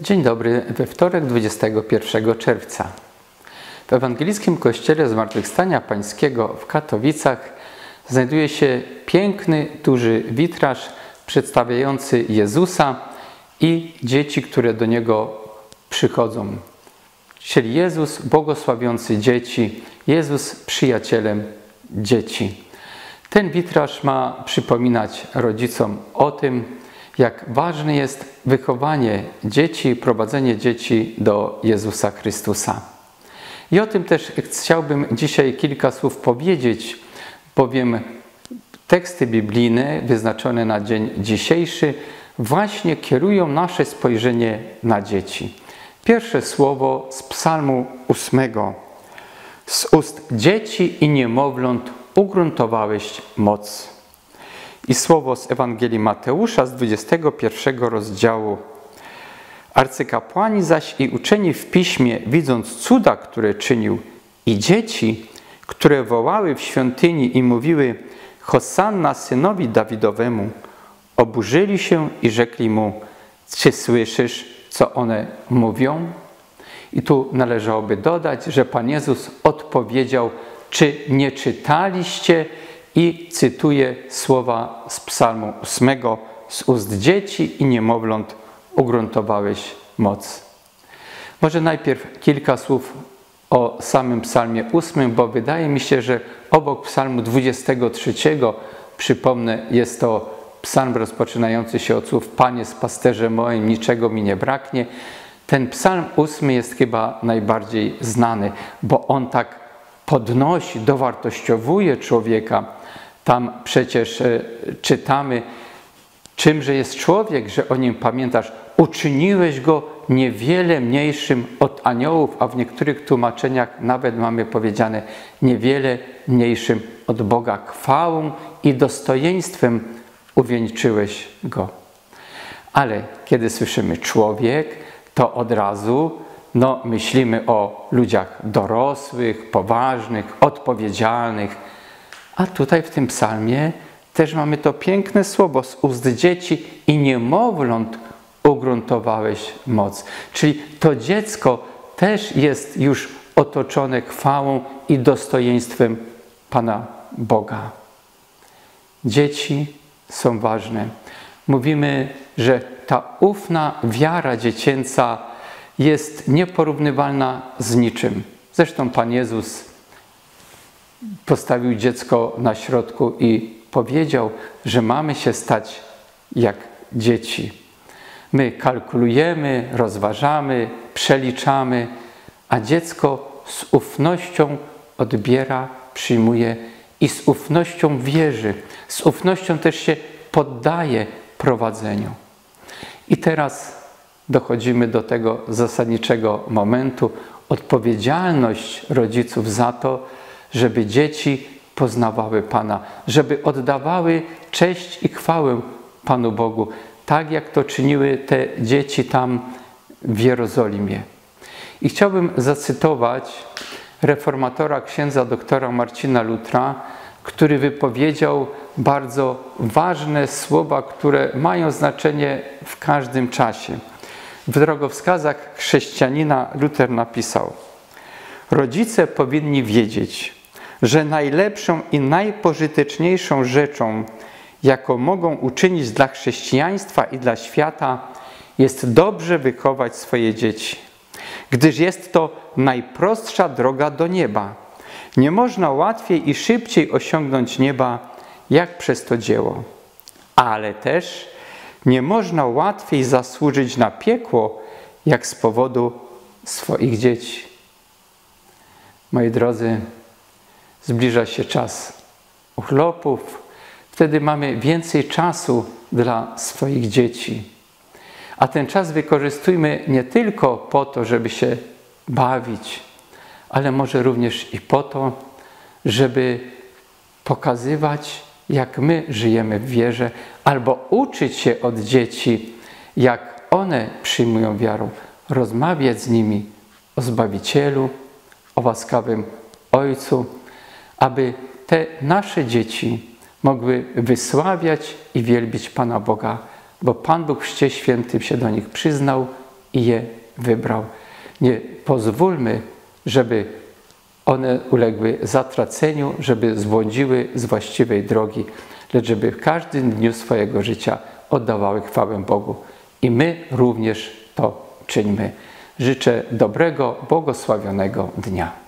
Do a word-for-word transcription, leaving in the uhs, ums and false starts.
Dzień dobry, we wtorek dwudziestego pierwszego czerwca. W Ewangelickim Kościele Zmartwychwstania Pańskiego w Katowicach znajduje się piękny, duży witraż przedstawiający Jezusa i dzieci, które do Niego przychodzą. Czyli Jezus błogosławiący dzieci, Jezus przyjacielem dzieci. Ten witraż ma przypominać rodzicom o tym, jak ważne jest wychowanie dzieci, prowadzenie dzieci do Jezusa Chrystusa. I o tym też chciałbym dzisiaj kilka słów powiedzieć, bowiem teksty biblijne wyznaczone na dzień dzisiejszy właśnie kierują nasze spojrzenie na dzieci. Pierwsze słowo z Psalmu ósmego. Z ust dzieci i niemowląt ugruntowałeś moc. I słowo z Ewangelii Mateusza z dwudziestego pierwszego rozdziału. Arcykapłani zaś i uczeni w piśmie, widząc cuda, które czynił, i dzieci, które wołały w świątyni i mówiły: Hosanna synowi Dawidowemu, oburzyli się i rzekli mu: czy słyszysz, co one mówią? I tu należałoby dodać, że Pan Jezus odpowiedział: czy nie czytaliście? I cytuję słowa z Psalmu ósmego. Z ust dzieci i niemowląt ugruntowałeś moc. Może najpierw kilka słów o samym Psalmie ósmym, bo wydaje mi się, że obok Psalmu dwudziestego trzeciego, przypomnę, jest to psalm rozpoczynający się od słów: Panie jest pasterzem moim, niczego mi nie braknie. Ten Psalm ósmy jest chyba najbardziej znany, bo on tak podnosi, dowartościowuje człowieka. Tam przecież e, czytamy, czymże jest człowiek, że o nim pamiętasz. Uczyniłeś go niewiele mniejszym od aniołów, a w niektórych tłumaczeniach nawet mamy powiedziane niewiele mniejszym od Boga. Chwałą i dostojeństwem uwieńczyłeś go. Ale kiedy słyszymy człowiek, to od razu no, myślimy o ludziach dorosłych, poważnych, odpowiedzialnych. A tutaj w tym psalmie też mamy to piękne słowo: z ust dzieci i niemowląt ugruntowałeś moc. Czyli to dziecko też jest już otoczone chwałą i dostojeństwem Pana Boga. Dzieci są ważne. Mówimy, że ta ufna wiara dziecięca jest nieporównywalna z niczym. Zresztą Pan Jezus postawił dziecko na środku i powiedział, że mamy się stać jak dzieci. My kalkulujemy, rozważamy, przeliczamy, a dziecko z ufnością odbiera, przyjmuje i z ufnością wierzy. Z ufnością też się poddaje prowadzeniu. I teraz dochodzimy do tego zasadniczego momentu. Odpowiedzialność rodziców za to, żeby dzieci poznawały Pana, żeby oddawały cześć i chwałę Panu Bogu, tak jak to czyniły te dzieci tam w Jerozolimie. I chciałbym zacytować reformatora księdza doktora Marcina Lutra, który wypowiedział bardzo ważne słowa, które mają znaczenie w każdym czasie. W drogowskazach chrześcijanina Luter napisał: rodzice powinni wiedzieć, że najlepszą i najpożyteczniejszą rzeczą, jaką mogą uczynić dla chrześcijaństwa i dla świata, jest dobrze wychować swoje dzieci, gdyż jest to najprostsza droga do nieba. Nie można łatwiej i szybciej osiągnąć nieba, jak przez to dzieło. Ale też nie można łatwiej zasłużyć na piekło, jak z powodu swoich dzieci. Moi drodzy, zbliża się czas urlopów. Wtedy mamy więcej czasu dla swoich dzieci. A ten czas wykorzystujmy nie tylko po to, żeby się bawić, ale może również i po to, żeby pokazywać, jak my żyjemy w wierze, albo uczyć się od dzieci, jak one przyjmują wiarę, rozmawiać z nimi o Zbawicielu, o łaskawym Ojcu, aby te nasze dzieci mogły wysławiać i wielbić Pana Boga, bo Pan Bóg w Chrzcie Świętym się do nich przyznał i je wybrał. Nie pozwólmy, żeby one uległy zatraceniu, żeby zbłądziły z właściwej drogi, lecz żeby w każdym dniu swojego życia oddawały chwałę Bogu. I my również to czyńmy. Życzę dobrego, błogosławionego dnia.